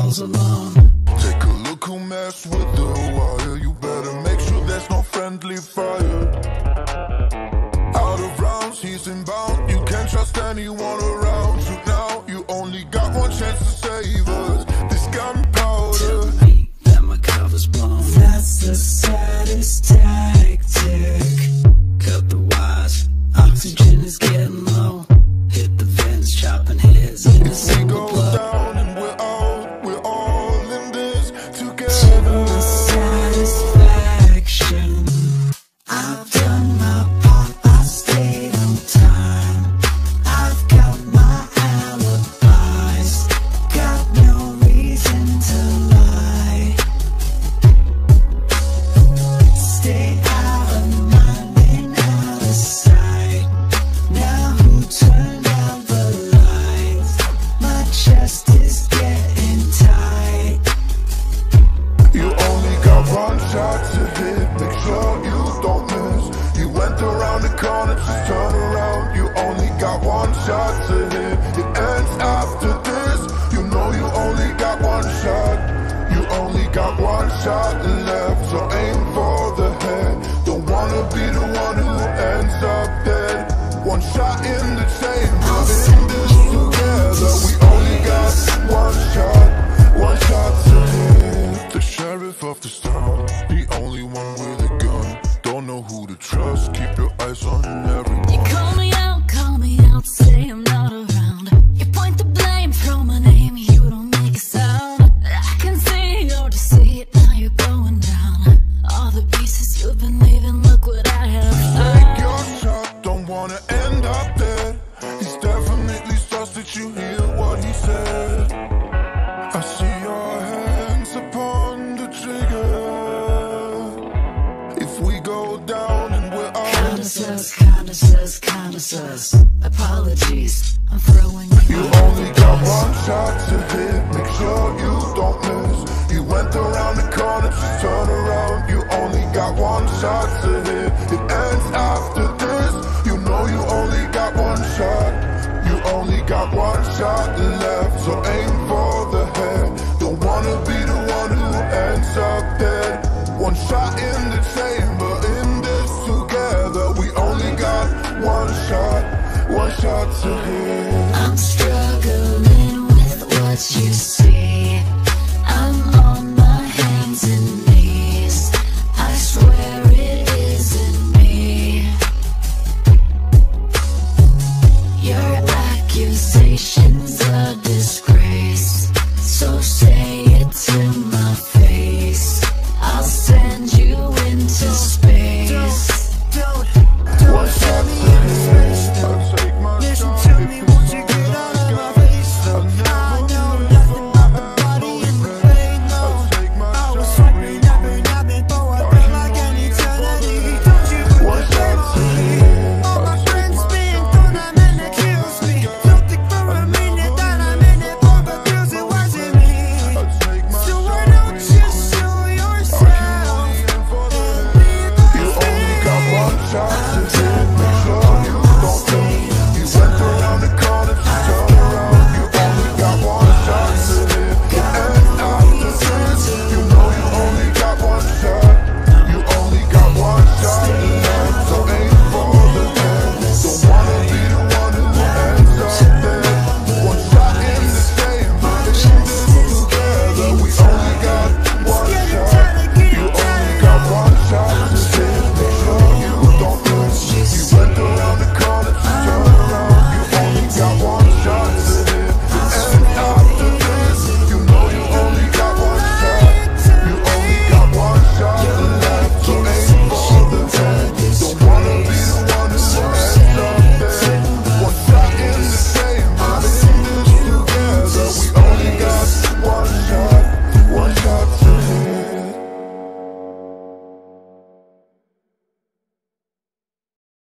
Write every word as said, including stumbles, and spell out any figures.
falls alone. Take a look who messed with the wire. You better make sure there's no friendly fire. Out of rounds, he's inbound. You can't trust anyone around you now. You only got one chance to save us. This gunpowder. Tell me that my cover's blown. That's the saddest tactic. Cut the wires, oxygen is getting low. Hit the vents, chopping heads in a single blow. Down and we're out, we're all in this together. To my satisfaction, I've done my part, I stayed on time. I've got my alibis, got no reason to lie. Stay out of mind and out of sight. Now who turned out the lights? My chest is getting tight. You only got one shot to hit, make sure you don't miss. You went around the corner, just turn around. You only got one shot to hit. It ends after this. You know you only got one shot. You only got one shot left, so aim for the head. Don't wanna be the one who ends up dead. One shot in the chamber, in this together. We only got one shot, one shot to hit. The sheriff of the town, the only one with a gun. Don't know who to trust, keep your eyes on everyone. You call me out, call me out, say I'm not around. You point the blame, throw my name, you don't make a sound. I can see you're deceived, now you're going down. All the pieces you've been leaving, look what I have found. Take your shot, don't wanna end up dead. He's definitely sus that you hear what he said. I see your hands upon the trigger. If we go down and we're out, Kinda sus, kinda sus, kinda sus. Apologies, I'm throwing you you under only the got bus. one shot to hit, make sure you don't miss. You went around the corner, just turn around. You only got one shot to hit. It ends after this. You know you only got one shot. You only got one shot left, so aim for the head. Don't wanna be the one who ends up dead. One shot in the chamber, in this together. We only got one shot, one shot to hit. I'm struggling with what you say.